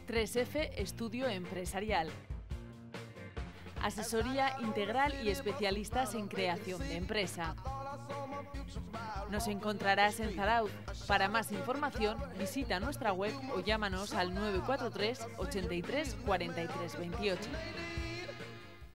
3F Estudio Empresarial. Asesoría integral y especialistas en creación de empresa. Nos encontrarás en Zarauz. Para más información, visita nuestra web o llámanos al 943 83 43 28.